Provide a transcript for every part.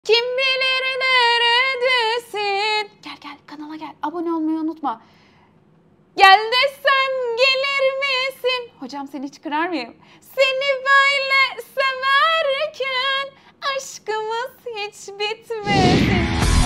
Kim bilir neredesin? Gel gel kanala gel. Abone olmayı unutma. Gel desem gelir misin? Hocam seni hiç kırar mıyım? Seni böyle severken aşkımız hiç bitmesin.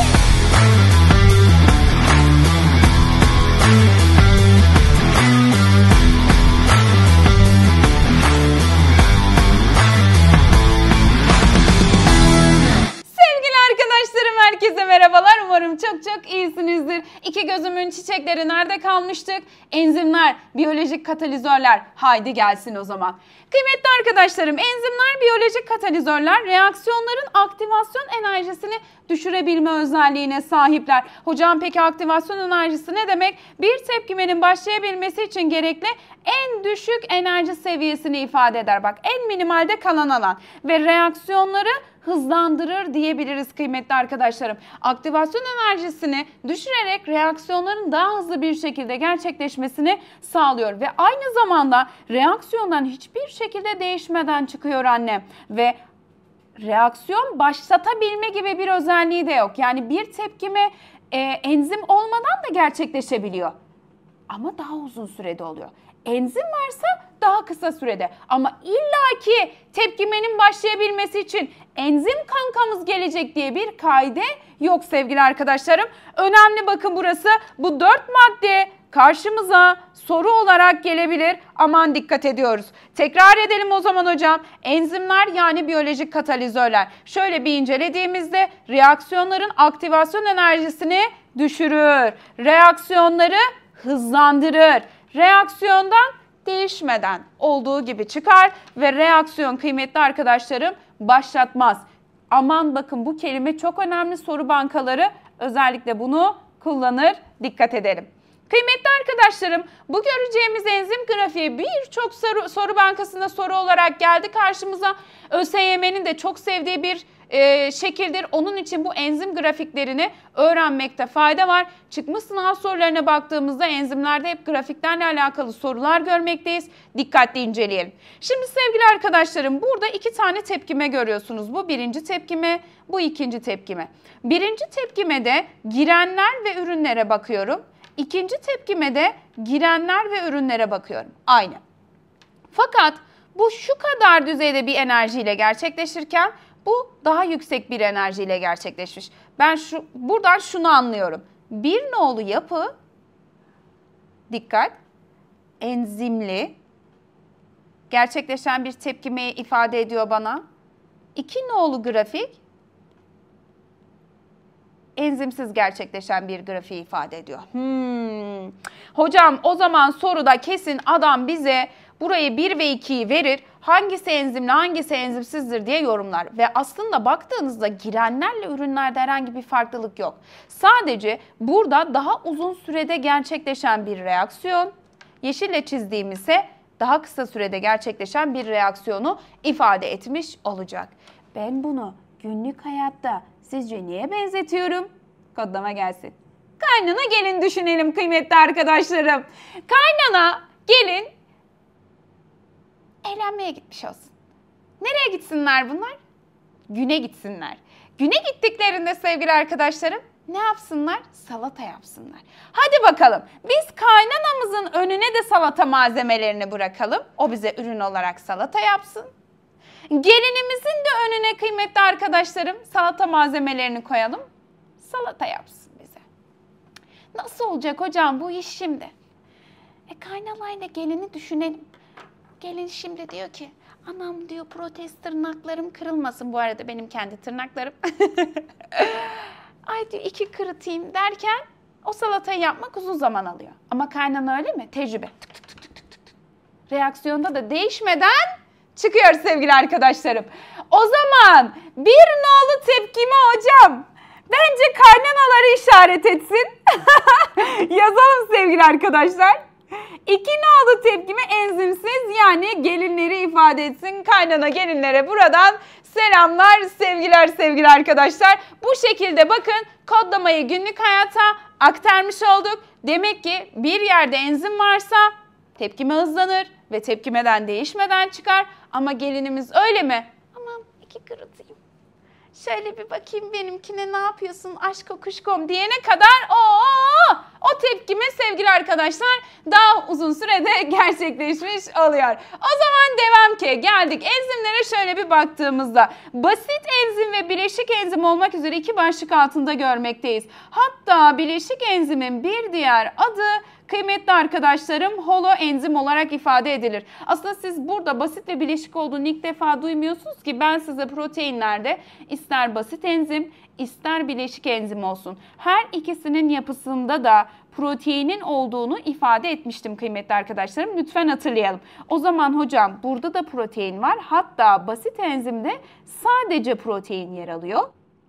Herkese merhabalar. Umarım çok iyisinizdir. İki gözümün çiçekleri nerede kalmıştık? Enzimler, biyolojik katalizörler. Haydi gelsin o zaman. Kıymetli arkadaşlarım, enzimler, biyolojik katalizörler reaksiyonların aktivasyon enerjisini düşürebilme özelliğine sahipler. Hocam peki aktivasyon enerjisi ne demek? Bir tepkimenin başlayabilmesi için gerekli en düşük enerji seviyesini ifade eder. Bak en minimalde kalan alan ve reaksiyonları hızlandırır diyebiliriz kıymetli arkadaşlarım. Aktivasyon enerjisini düşürerek reaksiyonların daha hızlı bir şekilde gerçekleşmesini sağlıyor ve aynı zamanda reaksiyondan hiçbir şekilde değişmeden çıkıyor anne ve reaksiyon başlatabilme gibi bir özelliği de yok. Yani bir tepkime enzim olmadan da gerçekleşebiliyor ama daha uzun sürede oluyor. Enzim varsa daha kısa sürede ama illaki tepkimenin başlayabilmesi için enzim kankamız gelecek diye bir kaide yok sevgili arkadaşlarım. Önemli bakın burası, bu 4 madde karşımıza soru olarak gelebilir. Aman dikkat ediyoruz. Tekrar edelim o zaman hocam. Enzimler yani biyolojik katalizörler. Şöyle bir incelediğimizde reaksiyonların aktivasyon enerjisini düşürür. Reaksiyonları hızlandırır. Reaksiyondan değişmeden olduğu gibi çıkar ve reaksiyon kıymetli arkadaşlarım başlatmaz. Aman bakın bu kelime çok önemli, soru bankaları özellikle bunu kullanır, dikkat edelim. Kıymetli arkadaşlarım, bu göreceğimiz enzim grafiği birçok soru bankasında soru olarak geldi karşımıza. ÖSYM'nin de çok sevdiği bir şekildir. Onun için bu enzim grafiklerini öğrenmekte fayda var. Çıkmış sınav sorularına baktığımızda enzimlerde hep grafiklerle alakalı sorular görmekteyiz. Dikkatli inceleyelim. Şimdi sevgili arkadaşlarım, burada iki tane tepkime görüyorsunuz. Bu birinci tepkime, bu ikinci tepkime. Birinci tepkimede girenler ve ürünlere bakıyorum. İkinci tepkimede girenler ve ürünlere bakıyorum. Aynı. Fakat bu şu kadar düzeyde bir enerjiyle gerçekleşirken bu daha yüksek bir enerjiyle gerçekleşmiş. Ben buradan şunu anlıyorum. Bir nolu yapı, dikkat, enzimli, gerçekleşen bir tepkimeyi ifade ediyor bana. 2 nolu grafik, enzimsiz gerçekleşen bir grafiği ifade ediyor. Hocam o zaman soruda kesin adam bize burayı 1 ve 2'yi verir. Hangisi enzimli, hangisi enzimsizdir diye yorumlar. Ve aslında baktığınızda girenlerle ürünlerde herhangi bir farklılık yok. Sadece burada daha uzun sürede gerçekleşen bir reaksiyon, yeşille çizdiğim ise daha kısa sürede gerçekleşen bir reaksiyonu ifade etmiş olacak. Ben bunu günlük hayatta sizce niye benzetiyorum? Kodlama gelsin. Kaynana gelin düşünelim kıymetli arkadaşlarım. Kaynana gelin eğlenmeye gitmiş olsun. Nereye gitsinler bunlar? Güne gitsinler. Güne gittiklerinde sevgili arkadaşlarım ne yapsınlar? Salata yapsınlar. Hadi bakalım biz kaynanamızın önüne de salata malzemelerini bırakalım. O bize ürün olarak salata yapsın. Gelinimizin de önüne kıymetli arkadaşlarım salata malzemelerini koyalım. Salata yapsın bize. Nasıl olacak hocam bu iş şimdi? Kaynanayla gelini düşünelim. Gelin şimdi diyor ki anam diyor protez tırnaklarım kırılmasın. Bu arada benim kendi tırnaklarım. Ay diyor 2 kırıtayım derken o salatayı yapmak uzun zaman alıyor. Ama kaynana öyle mi? Tecrübe. Tık tık tık tık tık tık. Reaksiyonda da değişmeden çıkıyor sevgili arkadaşlarım. O zaman bir nolu tepkime hocam bence kaynanaları işaret etsin. Yazalım sevgili arkadaşlar. 2 nolu tepkime enzimsiz yani gelinleri ifade etsin. Kaynana gelinlere buradan selamlar, sevgiler sevgili arkadaşlar. Bu şekilde bakın kodlamayı günlük hayata aktarmış olduk. Demek ki bir yerde enzim varsa tepkime hızlanır ve tepkimeden değişmeden çıkar. Ama gelinimiz öyle mi? Aman 2 kırıtayım. şöyle bir bakayım benimkine ne yapıyorsun aşk kuşkom diyene kadar o tepkime sevgili arkadaşlar daha uzun sürede gerçekleşmiş oluyor. O zaman devam ki geldik enzimlere şöyle bir baktığımızda basit enzim ve bileşik enzim olmak üzere iki başlık altında görmekteyiz. Hatta bileşik enzimin bir diğer adı kıymetli arkadaşlarım holoenzim olarak ifade edilir. Aslında siz burada basit ve bileşik olduğunu ilk defa duymuyorsunuz ki ben size proteinlerde ister basit enzim ister bileşik enzim olsun. Her ikisinin yapısında da proteinin olduğunu ifade etmiştim kıymetli arkadaşlarım. Lütfen hatırlayalım. O zaman hocam burada da protein var. Hatta basit enzimde sadece protein yer alıyor.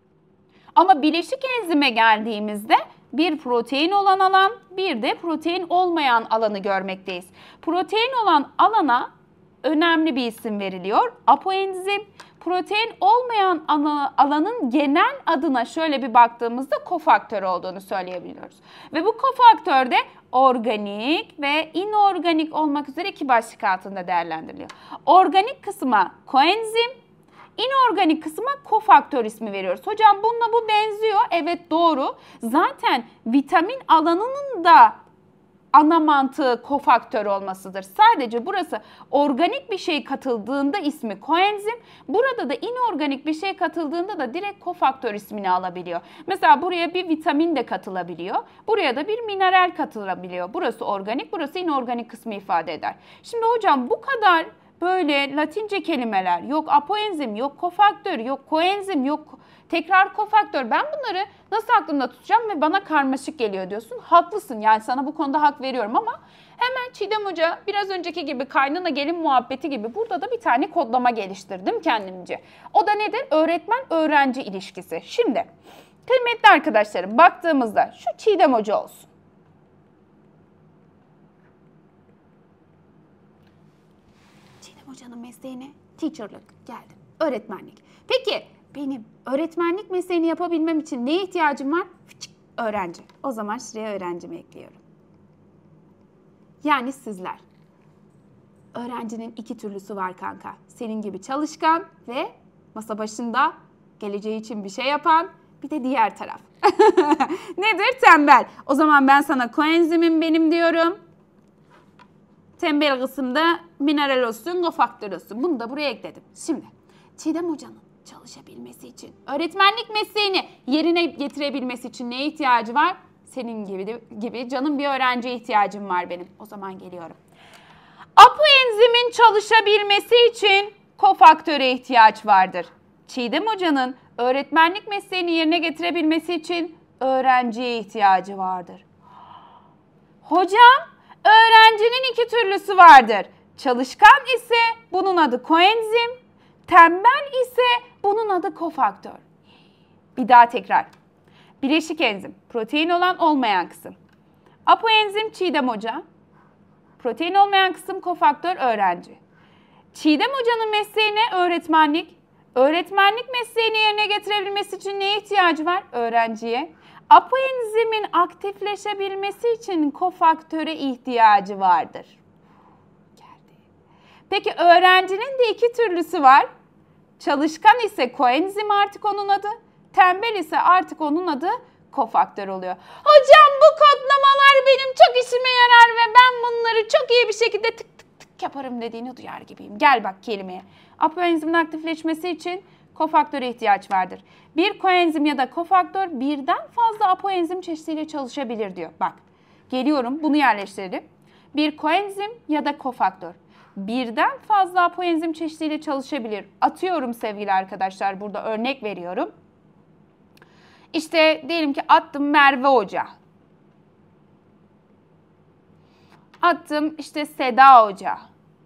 Ama bileşik enzime geldiğimizde bir protein olan alan, bir de protein olmayan alanı görmekteyiz. Protein olan alana önemli bir isim veriliyor. Apoenzim. Protein olmayan alanın genel adına şöyle bir baktığımızda kofaktör olduğunu söyleyebiliyoruz. Ve bu kofaktör de organik ve inorganik olmak üzere iki başlık altında değerlendiriliyor. Organik kısma koenzim, İnorganik kısma kofaktör ismi veriyoruz. Hocam bununla bu benziyor. Evet doğru. Zaten vitamin alanının da ana mantığı kofaktör olmasıdır. Sadece burası organik bir şey katıldığında ismi koenzim. Burada da inorganik bir şey katıldığında da direkt kofaktör ismini alabiliyor. Mesela buraya bir vitamin de katılabiliyor. Buraya da bir mineral katılabiliyor. Burası organik, burası inorganik kısmı ifade eder. Şimdi hocam bu kadar böyle Latince kelimeler, yok apoenzim, yok kofaktör, yok koenzim, yok tekrar kofaktör. Ben bunları nasıl aklımda tutacağım ve bana karmaşık geliyor diyorsun. Haklısın yani sana bu konuda hak veriyorum ama hemen Çiğdem Hoca biraz önceki gibi kaynana gelin muhabbeti gibi burada da bir tane kodlama geliştirdim kendimce. O da nedir? Öğretmen-öğrenci ilişkisi. Şimdi kıymetli arkadaşlarım baktığımızda şu Çiğdem Hoca olsun. Hocanın mesleğine teacherlık geldim. Öğretmenlik. Peki benim öğretmenlik mesleğini yapabilmem için neye ihtiyacım var? Öğrenci. O zaman şuraya öğrencimi ekliyorum. Yani sizler. Öğrencinin iki türlüsü var kanka. Senin gibi çalışkan ve masa başında geleceği için bir şey yapan, bir de diğer taraf. Nedir? Tembel. O zaman ben sana koenzimim benim diyorum. Tembel kısımda mineral olsun, kofaktör olsun. Bunu da buraya ekledim. Şimdi Çiğdem Hoca'nın çalışabilmesi için, öğretmenlik mesleğini yerine getirebilmesi için neye ihtiyacı var? Senin gibi canım bir öğrenciye ihtiyacım var benim. O zaman geliyorum. Apoenzimin çalışabilmesi için kofaktöre ihtiyaç vardır. Çiğdem Hoca'nın öğretmenlik mesleğini yerine getirebilmesi için öğrenciye ihtiyacı vardır. Hocam, öğrencinin iki türlüsü vardır. Çalışkan ise bunun adı koenzim, tembel ise bunun adı kofaktör. Bir daha tekrar. Bileşik enzim, protein olan olmayan kısım. Apoenzim Çiğdem Hoca, protein olmayan kısım kofaktör öğrenci. Çiğdem Hoca'nın mesleğine öğretmenlik, öğretmenlik mesleğini yerine getirebilmesi için neye ihtiyacı var? Öğrenciye. Apoenzimin aktifleşebilmesi için kofaktöre ihtiyacı vardır. Geldi. Peki öğrencinin de iki türlüsü var. Çalışkan ise koenzim artık onun adı. Tembel ise artık onun adı kofaktör oluyor. Hocam bu kodlamalar benim çok işime yarar ve ben bunları çok iyi bir şekilde tık tık tık yaparım dediğini duyar gibiyim. Gel bak kelimeye. Apoenzimin aktifleşmesi için kofaktöre ihtiyaç vardır. Bir koenzim ya da kofaktör birden fazla apoenzim çeşidiyle çalışabilir diyor. Bak geliyorum bunu yerleştirelim. Bir koenzim ya da kofaktör birden fazla apoenzim çeşidiyle çalışabilir. Atıyorum sevgili arkadaşlar burada örnek veriyorum. İşte diyelim ki attım Merve Hoca. Attım işte Seda Hoca.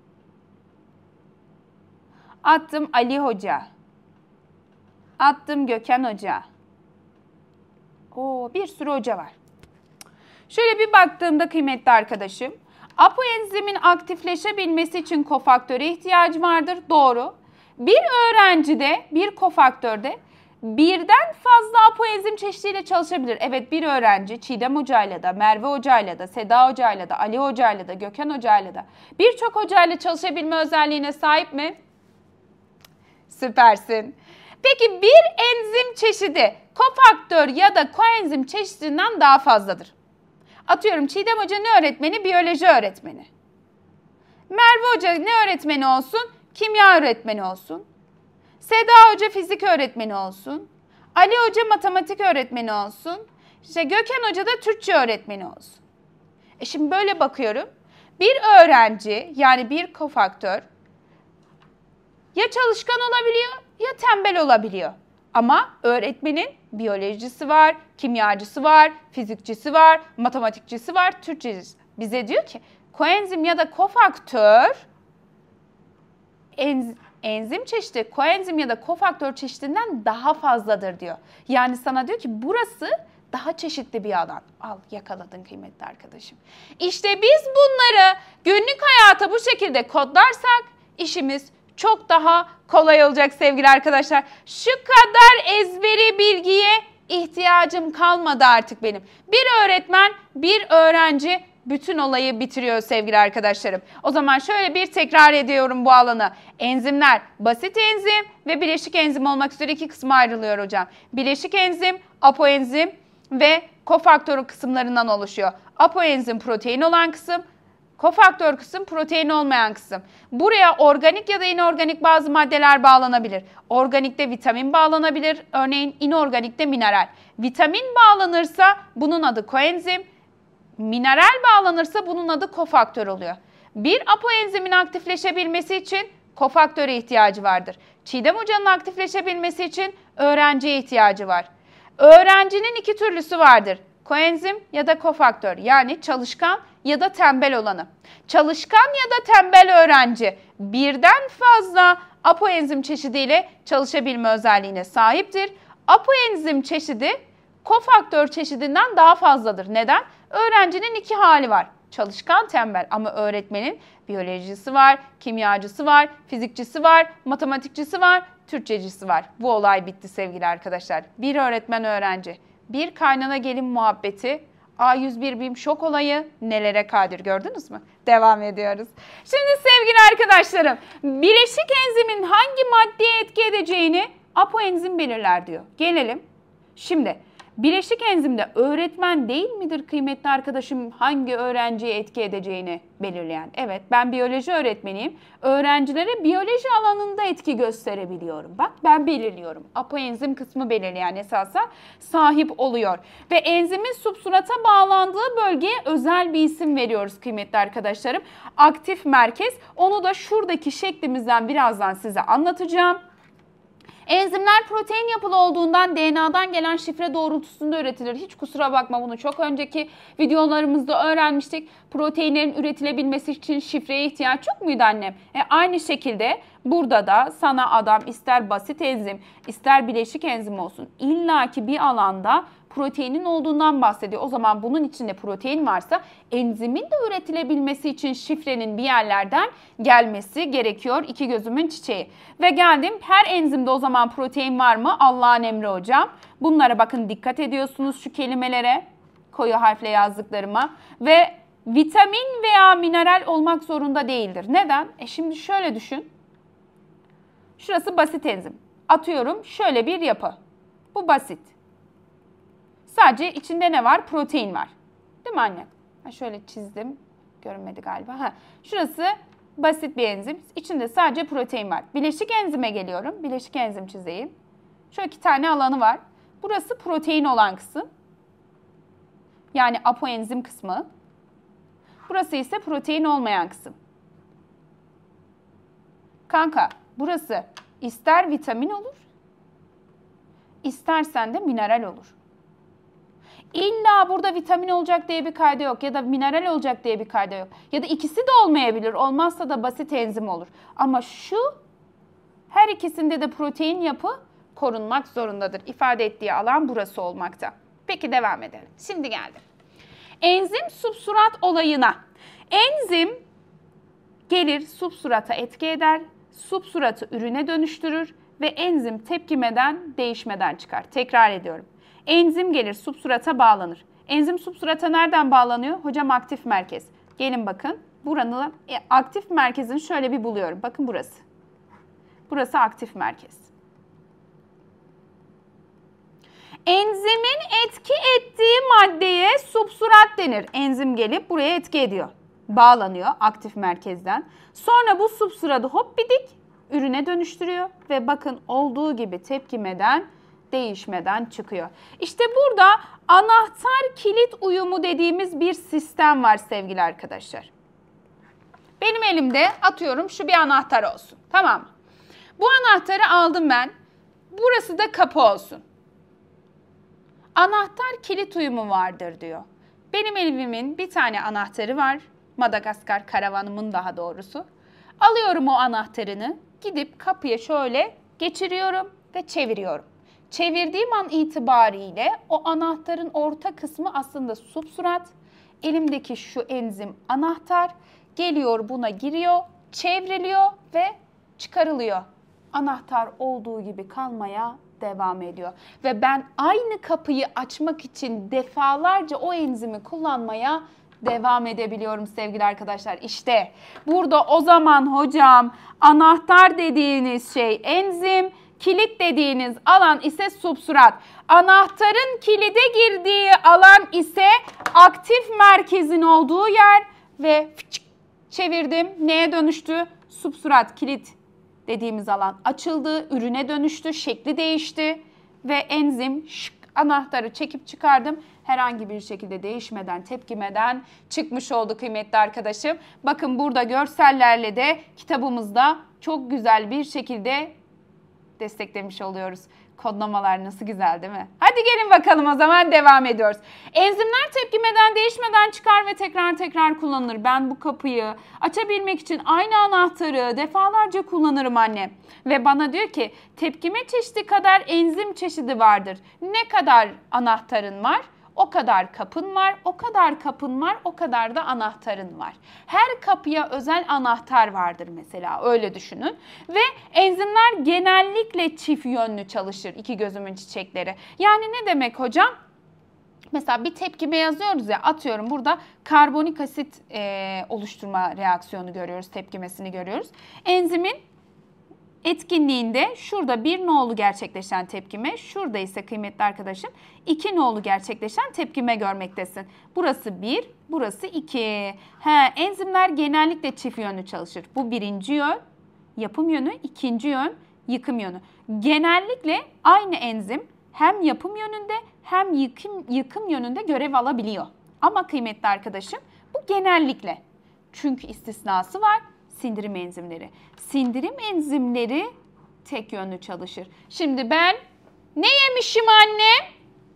Attım Ali Hoca. Attım Gökhan Hoca. Bir sürü hoca var. Şöyle bir baktığımda kıymetli arkadaşım, apoenzimin aktifleşebilmesi için kofaktöre ihtiyacı vardır. Doğru. Bir öğrencide, bir kofaktörde birden fazla apoenzim çeşidiyle çalışabilir. Evet bir öğrenci Çiğdem Hoca'yla da, Merve Hoca'yla da, Seda Hoca'yla da, Ali Hoca'yla da, Gökhan Hoca'yla da birçok hocayla çalışabilme özelliğine sahip mi? Süpersin. Peki bir enzim çeşidi kofaktör ya da koenzim çeşidinden daha fazladır. Atıyorum Çiğdem Hoca ne öğretmeni? Biyoloji öğretmeni. Merve Hoca ne öğretmeni olsun? Kimya öğretmeni olsun. Seda Hoca fizik öğretmeni olsun. Ali Hoca matematik öğretmeni olsun. İşte Gökhan Hoca da Türkçe öğretmeni olsun. Şimdi böyle bakıyorum. Bir öğrenci yani bir kofaktör ya çalışkan olabiliyor ya tembel olabiliyor. Ama öğretmenin biyolojisi var, kimyacısı var, fizikçisi var, matematikçisi var, Türkçesi. Bize diyor ki koenzim ya da kofaktör enzim çeşidi koenzim ya da kofaktör çeşidinden daha fazladır diyor. Yani sana diyor ki burası daha çeşitli bir alan. Al yakaladın kıymetli arkadaşım. İşte biz bunları günlük hayata bu şekilde kodlarsak işimiz çok daha kolay olacak sevgili arkadaşlar. Şu kadar ezberi bilgiye ihtiyacım kalmadı artık benim. Bir öğretmen, bir öğrenci bütün olayı bitiriyor sevgili arkadaşlarım. O zaman şöyle bir tekrar ediyorum bu alanı. Enzimler basit enzim ve bileşik enzim olmak üzere iki kısma ayrılıyor hocam. Bileşik enzim, apoenzim ve kofaktör kısımlarından oluşuyor. Apoenzim protein olan kısım, kofaktör kısım protein olmayan kısım. Buraya organik ya da inorganik bazı maddeler bağlanabilir. Organikte vitamin bağlanabilir. Örneğin inorganikte mineral. Vitamin bağlanırsa bunun adı koenzim. Mineral bağlanırsa bunun adı kofaktör oluyor. Bir apoenzimin aktifleşebilmesi için kofaktöre ihtiyacı vardır. Çiğdem Hoca'nın aktifleşebilmesi için öğrenciye ihtiyacı var. Öğrencinin iki türlüsü vardır. Koenzim ya da kofaktör, yani çalışkan ya da tembel olanı. Çalışkan ya da tembel öğrenci birden fazla apoenzim çeşidiyle çalışabilme özelliğine sahiptir. Apoenzim çeşidi kofaktör çeşidinden daha fazladır. Neden? Öğrencinin iki hali var. Çalışkan, tembel, ama öğretmenin biyolojisi var, kimyacısı var, fizikçisi var, matematikçisi var, Türkçecisi var. Bu olay bitti sevgili arkadaşlar. Bir öğretmen öğrenci, bir kaynana gelin muhabbeti, A101 BİM şok olayı nelere kadir, gördünüz mü? Devam ediyoruz. Şimdi sevgili arkadaşlarım, bileşik enzimin hangi maddeye etki edeceğini apoenzim belirler diyor. Gelelim. Şimdi bileşik enzimde öğretmen değil midir kıymetli arkadaşım hangi öğrenciye etki edeceğini belirleyen? Evet, ben biyoloji öğretmeniyim. Öğrencilere biyoloji alanında etki gösterebiliyorum. Bak ben belirliyorum. Apoenzim kısmı belirleyen esasa sahip oluyor. Ve enzimin substrata bağlandığı bölgeye özel bir isim veriyoruz kıymetli arkadaşlarım. Aktif merkez. Onu da şuradaki şeklimizden birazdan size anlatacağım. Enzimler protein yapılı olduğundan DNA'dan gelen şifre doğrultusunda üretilir. Hiç kusura bakma, bunu çok önceki videolarımızda öğrenmiştik. Proteinlerin üretilebilmesi için şifreye ihtiyaç yok muydu annem? Aynı şekilde burada da sana adam ister basit enzim ister bileşik enzim olsun illaki bir alanda proteinin olduğundan bahsediyor. O zaman bunun içinde protein varsa enzimin de üretilebilmesi için şifrenin bir yerlerden gelmesi gerekiyor. İki gözümün çiçeği. Ve geldim, her enzimde o zaman protein var mı? Allah'ın emri hocam. Bunlara bakın, dikkat ediyorsunuz şu kelimelere, koyu harfle yazdıklarıma. Ve vitamin veya mineral olmak zorunda değildir. Neden? Şimdi şöyle düşün. Şurası basit enzim. Atıyorum şöyle bir yapı. Bu basit. Sadece içinde ne var? Protein var. Değil mi anne? Şöyle çizdim. Görünmedi galiba. Şurası basit bir enzim. İçinde sadece protein var. Bileşik enzime geliyorum. Bileşik enzim çizeyim. Şöyle iki tane alanı var. Burası protein olan kısım. Yani apoenzim kısmı. Burası ise protein olmayan kısım. Kanka, burası ister vitamin olur, istersen de mineral olur. İlla burada vitamin olacak diye bir kayda yok ya da mineral olacak diye bir kayda yok. Ya da ikisi de olmayabilir. Olmazsa da basit enzim olur. Ama şu her ikisinde de protein yapı korunmak zorundadır. İfade ettiği alan burası olmakta. Peki devam edelim. Şimdi geldim. Enzim substrat olayına. Enzim gelir substrata etki eder, substratı ürüne dönüştürür ve enzim tepkimeden, değişmeden çıkar. Tekrar ediyorum. Enzim gelir, substrata bağlanır. Enzim substrata nereden bağlanıyor? Hocam aktif merkez. Gelin bakın. Buranın aktif merkezini şöyle bir buluyorum. Bakın burası. Burası aktif merkez. Enzimin etki ettiği maddeye substrat denir. Enzim gelip buraya etki ediyor. Bağlanıyor aktif merkezden. Sonra bu substratı hop bidik ürüne dönüştürüyor ve bakın olduğu gibi tepkimeden, değişmeden çıkıyor. İşte burada anahtar kilit uyumu dediğimiz bir sistem var sevgili arkadaşlar. Benim elimde atıyorum şu bir anahtar olsun. Tamam mı? Bu anahtarı aldım ben. Burası da kapı olsun. Anahtar kilit uyumu vardır diyor. Benim evimin bir tane anahtarı var. Madagaskar karavanımın daha doğrusu. Alıyorum o anahtarını, gidip kapıya şöyle geçiriyorum ve çeviriyorum. Çevirdiğim an itibariyle o anahtarın orta kısmı aslında substrat. Elimdeki şu enzim anahtar geliyor, buna giriyor, çevriliyor ve çıkarılıyor. Anahtar olduğu gibi kalmaya devam ediyor. Ve ben aynı kapıyı açmak için defalarca o enzimi kullanmaya devam edebiliyorum sevgili arkadaşlar. İşte burada o zaman hocam anahtar dediğiniz şey enzim, kilit dediğiniz alan ise substrat. Anahtarın kilide girdiği alan ise aktif merkezin olduğu yer ve çevirdim. Neye dönüştü? Substrat, kilit dediğimiz alan açıldı, ürüne dönüştü, şekli değişti ve enzim anahtarı çekip çıkardım. Herhangi bir şekilde değişmeden, tepkimeden çıkmış oldu kıymetli arkadaşım. Bakın burada görsellerle de kitabımızda çok güzel bir şekilde desteklemiş oluyoruz. Kodlamalar nasıl güzel değil mi? Hadi gelin bakalım o zaman devam ediyoruz. Enzimler tepkimeden, değişmeden çıkar ve tekrar kullanılır. Ben bu kapıyı açabilmek için aynı anahtarı defalarca kullanırım anne. Ve bana diyor ki tepkime çeşidi kadar enzim çeşidi vardır. Ne kadar anahtarın var? O kadar kapın var, o kadar kapın var, o kadar da anahtarın var. Her kapıya özel anahtar vardır mesela, öyle düşünün. Ve enzimler genellikle çift yönlü çalışır, iki gözümün çiçekleri. Yani ne demek hocam? Mesela bir tepkime yazıyoruz ya, atıyorum burada karbonik asit oluşturma reaksiyonu görüyoruz, tepkimesini görüyoruz. Enzimin etkinliğinde şurada 1 nolu gerçekleşen tepkime, şurada ise kıymetli arkadaşım 2 nolu gerçekleşen tepkime görmektesin. Burası 1, burası 2. Enzimler genellikle çift yönlü çalışır. Bu birinci yön, yapım yönü, ikinci yön, yıkım yönü. Genellikle aynı enzim hem yapım yönünde hem yıkım yönünde görev alabiliyor. Ama kıymetli arkadaşım bu genellikle. Çünkü istisnası var. Sindirim enzimleri. Sindirim enzimleri tek yönlü çalışır. Şimdi ben ne yemişim anne?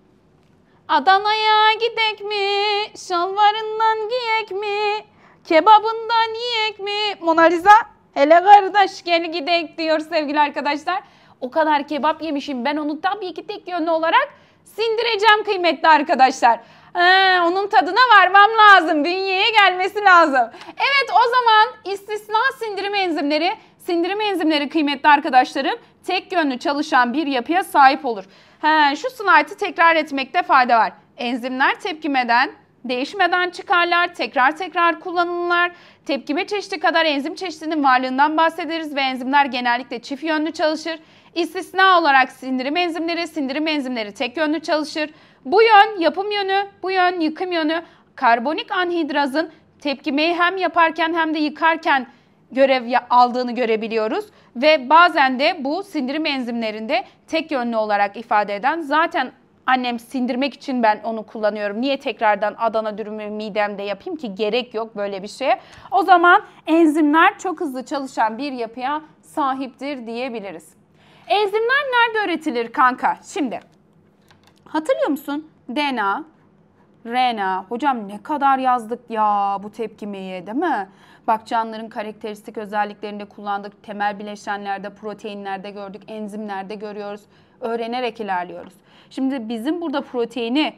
Adana'ya gidek mi? Şalvarından giyek mi? Kebabından yiyek mi? Mona Lisa, hele kardeş gel gidek diyor sevgili arkadaşlar. O kadar kebap yemişim. Ben onu tabii ki tek yönlü olarak sindireceğim kıymetli arkadaşlar. Onun tadına varmam lazım. Bünyeye gelmesi lazım. Evet, o zaman istisna sindirim enzimleri kıymetli arkadaşlarım tek yönlü çalışan bir yapıya sahip olur. Şu slaytı tekrar etmekte fayda var. Enzimler tepkimeden, değişmeden çıkarlar, tekrar kullanılırlar. Tepkime çeşidi kadar enzim çeşidinin varlığından bahsederiz ve enzimler genellikle çift yönlü çalışır. İstisna olarak sindirim enzimleri tek yönlü çalışır. Bu yön yapım yönü, bu yön yıkım yönü. Karbonik anhidrazın tepkimeyi hem yaparken hem de yıkarken görev aldığını görebiliyoruz. Ve bazen de bu sindirim enzimlerinde tek yönlü olarak ifade eden, zaten annem sindirmek için ben onu kullanıyorum. Niye tekrardan Adana dürümü midemde yapayım ki, gerek yok böyle bir şeye. O zaman enzimler çok hızlı çalışan bir yapıya sahiptir diyebiliriz. Enzimler nerede üretilir kanka? Şimdi hatırlıyor musun? DNA, RNA. Hocam ne kadar yazdık ya bu tepkimeyi, değil mi? Bak, canlıların karakteristik özelliklerinde kullandık. Temel bileşenlerde, proteinlerde gördük. Enzimlerde görüyoruz. Öğrenerek ilerliyoruz. Şimdi bizim burada proteini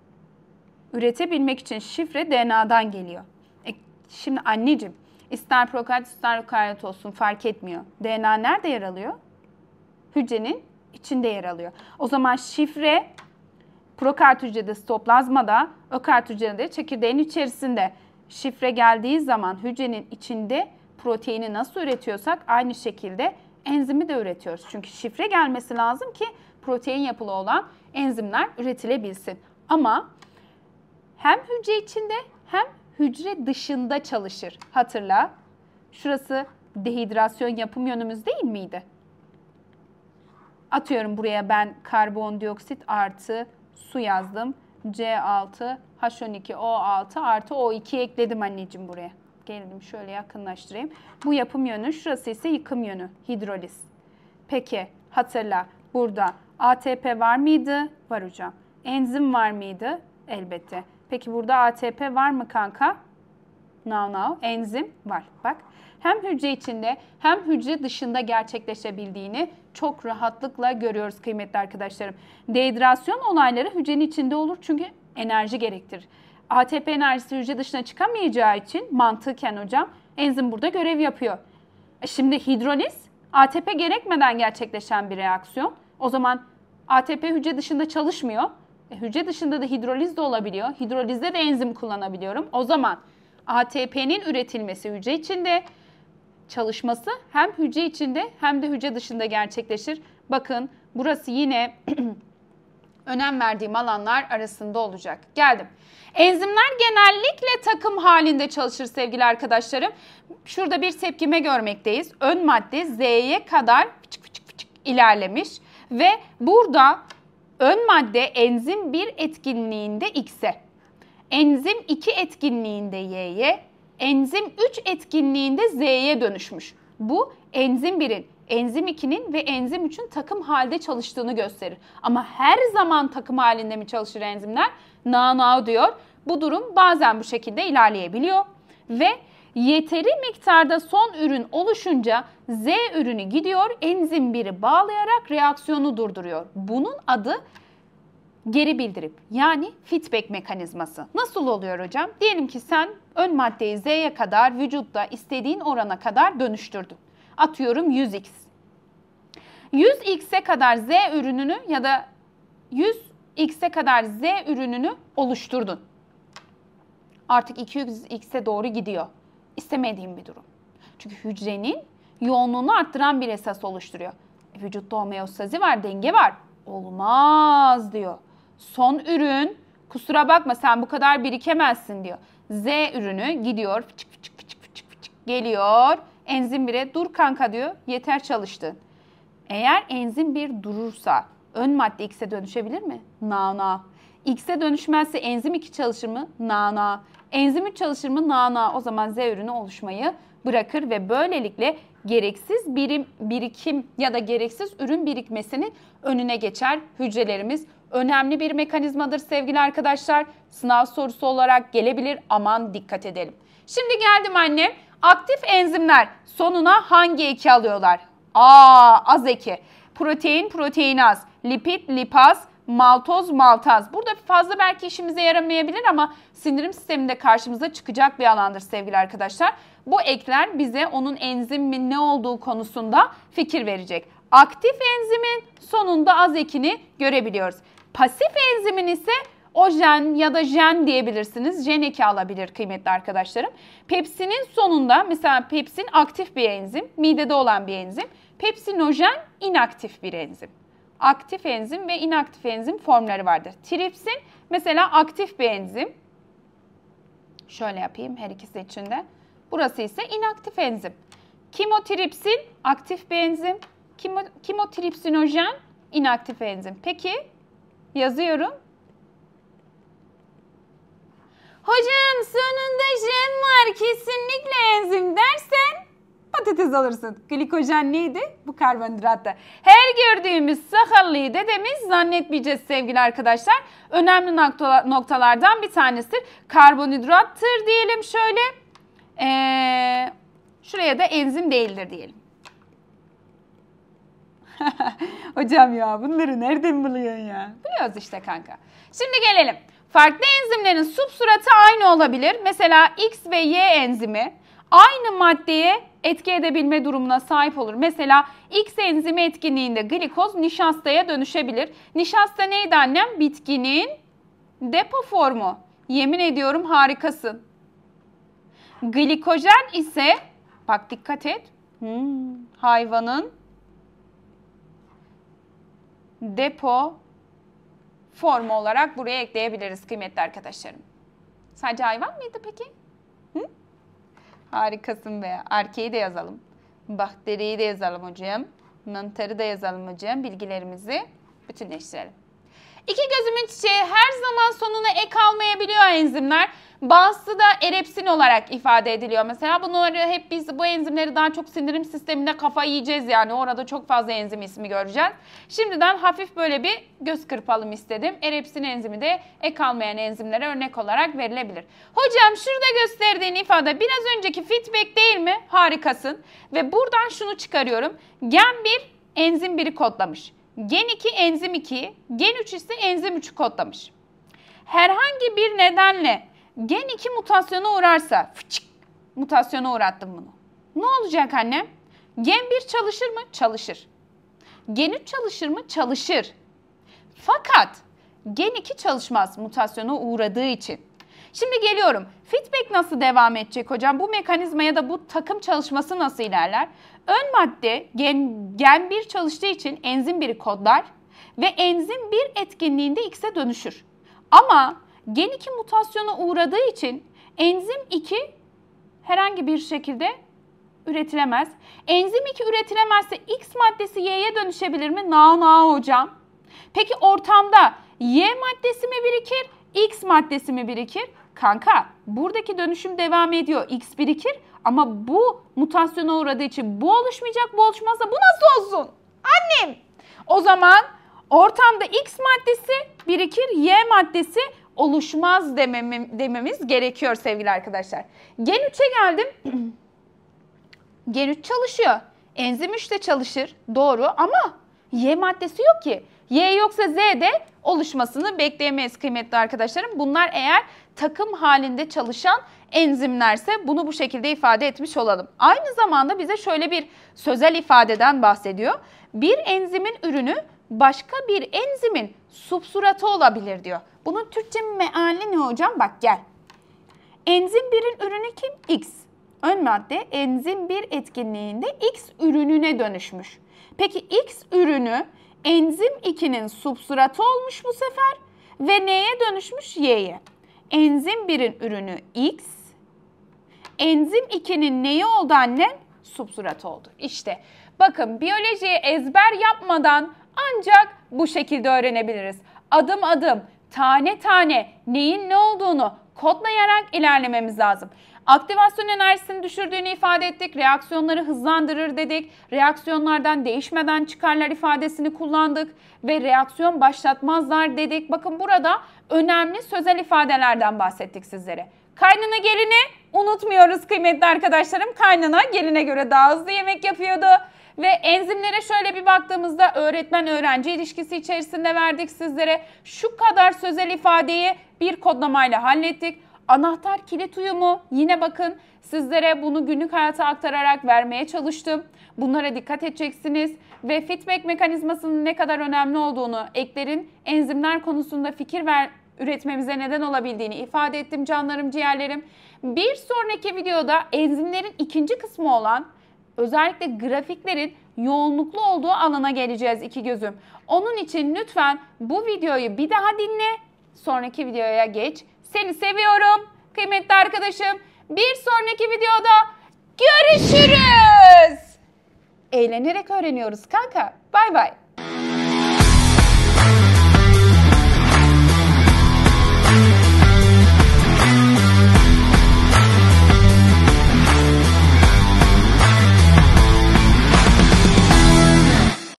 üretebilmek için şifre DNA'dan geliyor. Şimdi anneciğim, ister prokaryot ister ökaryot olsun fark etmiyor. DNA nerede yer alıyor? Hücrenin içinde yer alıyor. O zaman şifre prokaryot hücrede sitoplazmada, ökaryot hücrede çekirdeğin içerisinde. Şifre geldiği zaman hücrenin içinde proteini nasıl üretiyorsak aynı şekilde enzimi de üretiyoruz. Çünkü şifre gelmesi lazım ki protein yapılı olan enzimler üretilebilsin. Ama hem hücre içinde hem hücre dışında çalışır. Hatırla, şurası dehidrasyon yapım yönümüz değil miydi? Atıyorum buraya ben karbondioksit artı su yazdım. C6H12O6 artı O2 ekledim anneciğim buraya. Geldim şöyle yakınlaştırayım. Bu yapım yönü, şurası ise yıkım yönü, hidroliz. Peki hatırla, burada ATP var mıydı? Var hocam. Enzim var mıydı? Elbette. Peki burada ATP var mı kanka? No. Enzim var. Bak. Hem hücre içinde hem hücre dışında gerçekleşebildiğini çok rahatlıkla görüyoruz kıymetli arkadaşlarım. Dehidrasyon olayları hücrenin içinde olur çünkü enerji gerektirir. ATP enerjisi hücre dışına çıkamayacağı için mantıken hocam enzim burada görev yapıyor. Şimdi hidroliz ATP gerekmeden gerçekleşen bir reaksiyon. O zaman ATP hücre dışında çalışmıyor. Hücre dışında da hidroliz de olabiliyor. Hidrolizde de enzim kullanabiliyorum. O zaman ATP'nin üretilmesi hücre içinde, çalışması hem hücre içinde hem de hücre dışında gerçekleşir. Bakın burası yine önem verdiğim alanlar arasında olacak. Geldim. Enzimler genellikle takım halinde çalışır sevgili arkadaşlarım. Şurada bir tepkime görmekteyiz. Ön madde Z'ye kadar ilerlemiş ve burada ön madde enzim 1 etkinliğinde X'e, enzim 2 etkinliğinde Y'ye, enzim 3 etkinliğinde Z'ye dönüşmüş. Bu enzim 1'in, enzim 2'nin ve enzim 3'ün takım halde çalıştığını gösterir. Ama her zaman takım halinde mi çalışır enzimler? No diyor. Bu durum bazen bu şekilde ilerleyebiliyor. Ve yeteri miktarda son ürün oluşunca Z ürünü gidiyor, enzim 1'i bağlayarak reaksiyonu durduruyor. Bunun adı geri bildirim, yani feedback mekanizması. Nasıl oluyor hocam? Diyelim ki sen ön maddeyi Z'ye kadar vücutta istediğin orana kadar dönüştürdün. Atıyorum 100x. 100x'e kadar Z ürününü ya da 100x'e kadar Z ürününü oluşturdun. Artık 200x'e doğru gidiyor. İstemediğim bir durum. Çünkü hücrenin yoğunluğunu arttıran bir esas oluşturuyor. Vücutta homeostazi var, denge var. Olmaz diyor. Son ürün, kusura bakma sen bu kadar birikemezsin diyor. Z ürünü gidiyor, geliyor. Enzim 1'e dur kanka diyor, yeter çalıştın. Eğer enzim 1 durursa ön madde X'e dönüşebilir mi? No. X'e dönüşmezse enzim 2 çalışır mı? No. Enzim 3 çalışır mı? No. O zaman Z ürünü oluşmayı bırakır ve böylelikle gereksiz birikim ya da gereksiz ürün birikmesinin önüne geçer hücrelerimiz. Önemli bir mekanizmadır sevgili arkadaşlar. Sınav sorusu olarak gelebilir. Aman dikkat edelim. Şimdi geldim annem. Aktif enzimler sonuna hangi eki alıyorlar? Az eki. Protein, proteinaz. Lipid, lipaz. Maltoz, maltaz. Burada fazla belki işimize yaramayabilir ama sindirim sisteminde karşımıza çıkacak bir alandır sevgili arkadaşlar. Bu ekler bize onun enzimin ne olduğu konusunda fikir verecek. Aktif enzimin sonunda az ekini görebiliyoruz. Pasif enzimin ise ojen ya da jen diyebilirsiniz. Jen eki alabilir kıymetli arkadaşlarım. Pepsinin sonunda mesela pepsin aktif bir enzim, midede olan bir enzim. Pepsinojen inaktif bir enzim. Aktif enzim ve inaktif enzim formları vardır. Tripsin mesela aktif bir enzim. Şöyle yapayım her ikisi için de. Burası ise inaktif enzim. Kimotripsin aktif bir enzim. Kimotripsinojen inaktif enzim. Peki yazıyorum. Hocam sonunda jen var kesinlikle enzim dersen patates alırsın. Glikojen neydi? Bu karbonhidratta. Her gördüğümüz sakarlıyı dedemiz zannetmeyeceğiz sevgili arkadaşlar. Önemli noktalardan bir tanesidir. Karbonhidrattır diyelim şöyle. Şuraya da enzim değildir diyelim. Hocam ya bunları nereden buluyorsun ya? Biliyoruz işte kanka. Şimdi gelelim. Farklı enzimlerin substratı aynı olabilir. Mesela X ve Y enzimi aynı maddeye etki edebilme durumuna sahip olur. Mesela X enzimi etkinliğinde glikoz nişastaya dönüşebilir. Nişasta neydi annem? Bitkinin depo formu. Yemin ediyorum harikasın. Glikojen ise, bak dikkat et, hayvanın depo formu olarak buraya ekleyebiliriz kıymetli arkadaşlarım. Sadece hayvan mıydı peki? Hı? Harikasın be. Erkeği de yazalım. Bakteriyi de yazalım hocam. Mantarı da yazalım hocam. Bilgilerimizi bütünleştirelim. İki gözümün çiçeği her zaman sonuna ek almayabiliyor enzimler. Bazısı da erepsin olarak ifade ediliyor. Mesela bunları hep biz bu enzimleri daha çok sindirim sisteminde kafayı yiyeceğiz yani. Orada çok fazla enzim ismi göreceğiz. Şimdiden hafif böyle bir göz kırpalım istedim. Erepsin enzimi de ek almayan enzimlere örnek olarak verilebilir. Hocam şurada gösterdiğin ifade biraz önceki feedback değil mi? Harikasın. Ve buradan şunu çıkarıyorum. Gen 1 enzim 1'i kodlamış. Gen 2 enzim 2'yi, gen 3 ise enzim 3'ü kodlamış. Herhangi bir nedenle gen 2 mutasyona uğrarsa, mutasyona uğrattım bunu. Ne olacak annem? Gen 1 çalışır mı? Çalışır. Gen 3 çalışır mı? Çalışır. Fakat gen 2 çalışmaz mutasyona uğradığı için. Şimdi geliyorum. Feedback nasıl devam edecek hocam? Bu mekanizma ya da bu takım çalışması nasıl ilerler? Ön madde gen 1 çalıştığı için enzim 1'i kodlar ve enzim 1 etkinliğinde X'e dönüşür. Ama gen 2 mutasyona uğradığı için enzim 2 herhangi bir şekilde üretilemez. Enzim 2 üretilemezse X maddesi Y'ye dönüşebilir mi? Na hocam. Peki ortamda Y maddesi mi birikir, X maddesi mi birikir? Kanka buradaki dönüşüm devam ediyor. X birikir ama bu mutasyona uğradığı için bu oluşmayacak, bu oluşmazsa bu nasıl olsun? Annem! O zaman ortamda X maddesi birikir, Y maddesi oluşmaz dememiz gerekiyor sevgili arkadaşlar. Gen 3'e geldim. Gen 3 çalışıyor. Enzim 3 de çalışır. Doğru ama Y maddesi yok ki. Y yoksa Z de oluşmasını bekleyemeyiz kıymetli arkadaşlarım. Bunlar eğer takım halinde çalışan enzimlerse bunu bu şekilde ifade etmiş olalım. Aynı zamanda bize şöyle bir sözel ifadeden bahsediyor. Bir enzimin ürünü başka bir enzimin substratı olabilir diyor. Bunun Türkçe meali ne hocam? Bak gel. Enzim 1'in ürünü kim? X. Ön madde enzim 1 etkinliğinde X ürününe dönüşmüş. Peki X ürünü enzim 2'nin substratı olmuş bu sefer ve neye dönüşmüş? Y'ye. Enzim 1'in ürünü X, enzim 2'nin neyi oldu annen? Substratı oldu. İşte bakın biyolojiyi ezber yapmadan ancak bu şekilde öğrenebiliriz. Adım adım, tane tane neyin ne olduğunu kodlayarak ilerlememiz lazım. Aktivasyon enerjisini düşürdüğünü ifade ettik. Reaksiyonları hızlandırır dedik. Reaksiyonlardan değişmeden çıkarlar ifadesini kullandık. Ve reaksiyon başlatmazlar dedik. Bakın burada önemli sözel ifadelerden bahsettik sizlere. Kaynana gelini unutmuyoruz kıymetli arkadaşlarım. Kaynana geline göre daha hızlı yemek yapıyordu. Ve enzimlere şöyle bir baktığımızda öğretmen-öğrenci ilişkisi içerisinde verdik sizlere. Şu kadar sözel ifadeyi bir kodlamayla hallettik. Anahtar kilit uyumu yine bakın sizlere bunu günlük hayata aktararak vermeye çalıştım. Bunlara dikkat edeceksiniz ve feedback mekanizmasının ne kadar önemli olduğunu, eklerin enzimler konusunda fikir üretmemize neden olabildiğini ifade ettim canlarım ciğerlerim. Bir sonraki videoda enzimlerin ikinci kısmı olan özellikle grafiklerin yoğunluklu olduğu alana geleceğiz iki gözüm. Onun için lütfen bu videoyu bir daha dinle, sonraki videoya geç. Seni seviyorum kıymetli arkadaşım. Bir sonraki videoda görüşürüz. Eğlenerek öğreniyoruz kanka. Bay bay.